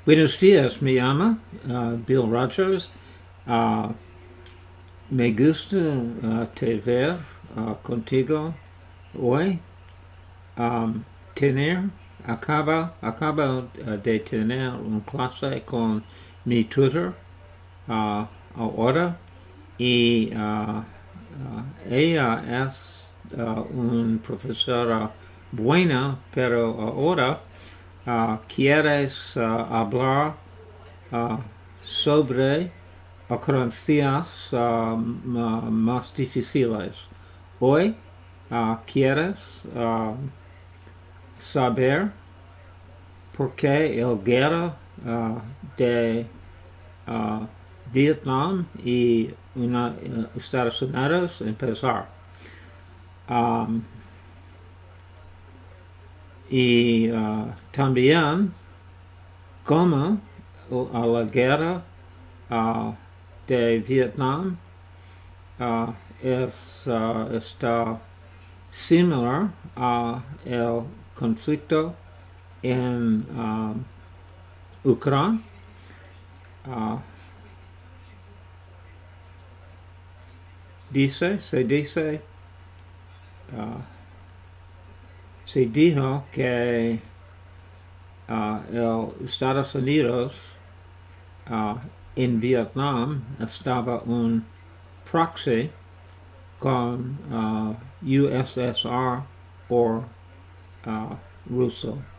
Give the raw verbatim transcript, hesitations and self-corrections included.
Buenos días, me llama uh, Bill Rogers. Uh, me gusta uh, te ver uh, contigo hoy. Um, tener, acaba, acaba uh, de tener un clase con mi tutor uh, ahora y uh, uh, ella es uh, una profesora buena, pero ahora uh, quieres uh, hablar uh, sobre ocurrencias uh, más difíciles. Hoy uh, quieres uh, saber por qué la guerra uh, de uh, Vietnam y una, uh, Estados Unidos empezar. Um, y uh, también cómo a la guerra uh, de Vietnam uh, es, uh, está similar a el conflicto en um, Ucrania. Uh, dice, se dice, uh, se dijo que uh, el Estados Unidos uh, en Vietnam estaba un proxy con uh, U S S R o uh, Ruso.